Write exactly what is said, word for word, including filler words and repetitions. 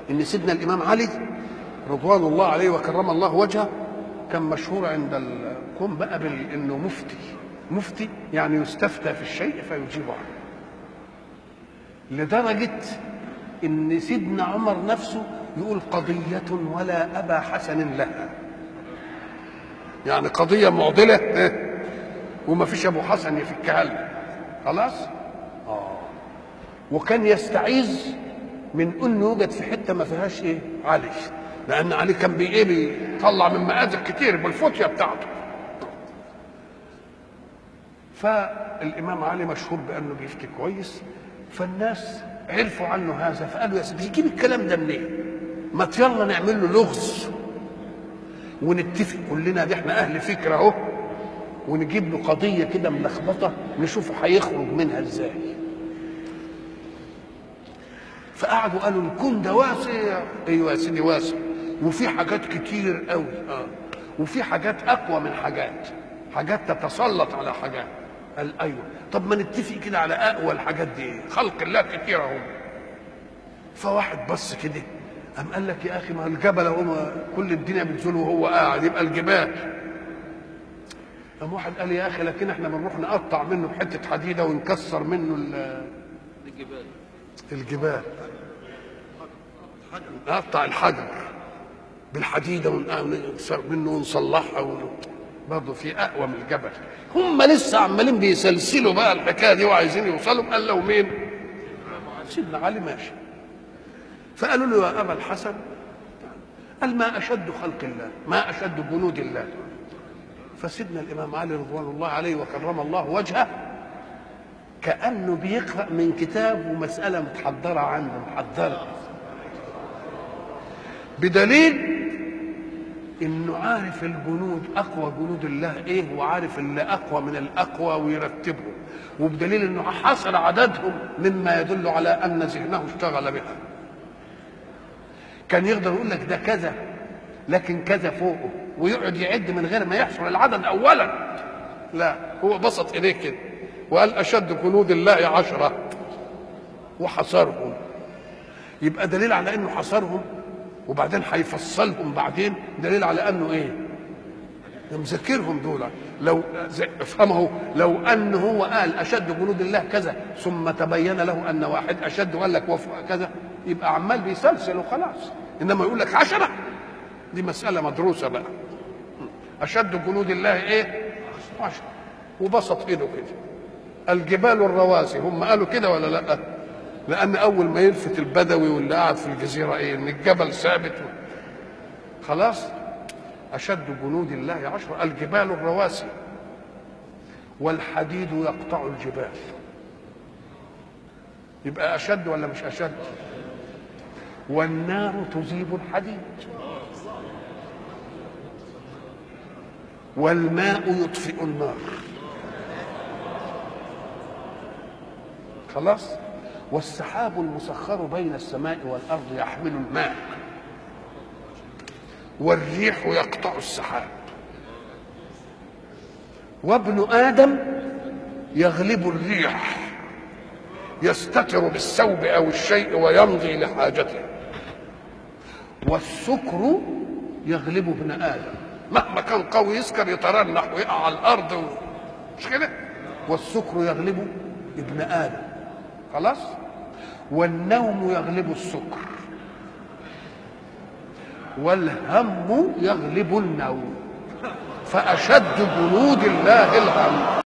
ان سيدنا الامام علي رضوان الله عليه وكرم الله وجهه كان مشهور عند القوم بقى انه مفتي. مفتي يعني يستفتى في الشيء فيجيب عنه، لدرجه ان سيدنا عمر نفسه يقول قضيه ولا ابا حسن لها، يعني قضيه معضله وما فيش ابو حسن يفكها لنا خلاص. اه وكان يستعيذ من انه يوجد في حته ما فيهاش ايه علي، لان علي كان بي ايه بيطلع من مآزق كتير بالفتيه بتاعته. فالامام علي مشهور بانه بيفتي كويس، فالناس عرفوا عنه هذا فقالوا يا سيدي بيجيب الكلام ده منين؟ ما يلا نعمل له لغز ونتفق كلنا، دي احنا اهل فكره اهو، ونجيب له قضيه كده ملخبطه نشوفه هيخرج منها ازاي. فقعدوا قالوا الكون ده واسع. ايوه يا سيدي واسع، وفي حاجات كتير قوي اه وفي حاجات اقوى من حاجات، حاجات تتسلط على حاجات. قال ايوه، طب ما نتفق كده على اقوى الحاجات دي، خلق الله كتير اهو. فواحد بص كده قام قال لك يا اخي ما الجبل اهو كل الدنيا بتزول وهو قاعد، يبقى الجبال. قام واحد قال يا اخي لكن احنا بنروح نقطع منه بحته حديده ونكسر منه الجبال الجبال نقطع الحجر بالحديده ونكسر منه ونصلحها، برضه في اقوى من الجبل. هم لسه عمالين بيسلسلوا بقى الحكايه دي وعايزين يوصلوا. قال له مين؟ سيدنا علي ماشي. فقالوا له يا ابا الحسن، قال ما اشد خلق الله، ما اشد جنود الله. فسيدنا الامام علي رضوان الله عليه وكرم الله وجهه كانه بيقرا من كتاب ومساله متحضره عنده، محضره، بدليل انه عارف الجنود اقوى جنود الله ايه، وعارف اللي اقوى من الاقوى ويرتبهم، وبدليل انه حصل عددهم مما يدل على ان ذهنه اشتغل بها. كان يقدر يقول لك ده كذا لكن كذا فوقه ويقعد يعد من غير ما يحصل العدد اولا، لا هو بسط اليه كده وقال اشد جنود الله عشرة وحصرهم. يبقى دليل على انه حصرهم وبعدين هيفصلهم بعدين، دليل على انه ايه مذكرهم دول. لو افهمه، لو انه هو قال اشد جنود الله كذا ثم تبين له ان واحد اشد وقال لك وفق كذا يبقى عمال بيسلسل وخلاص. انما يقول لك عشرة، دي مساله مدروسه بقى. اشد جنود الله ايه؟ عشرة. وبسط ايده كده. الجبال الرواسي، هم قالوا كده ولا لا؟ لان اول ما يلفت البدوي واللي قاعد في الجزيره ايه؟ ان الجبل ثابت خلاص. اشد جنود الله عشرة، الجبال الرواسي والحديد يقطع الجبال. يبقى اشد ولا مش اشد؟ والنار تذيب الحديد والماء يطفئ النار. خلاص. والسحاب المسخر بين السماء والارض يحمل الماء والريح يقطع السحاب. وابن ادم يغلب الريح، يستتر بالثوب او الشيء ويمضي لحاجته. والسكر يغلب ابن ادم، مهما كان قوي يسكر يترنح ويقع على الارض، مش كده؟ والسكر يغلب ابن ادم. خلاص. والنوم يغلب السكر والهم يغلب النوم، فأشد جنود الله الهم.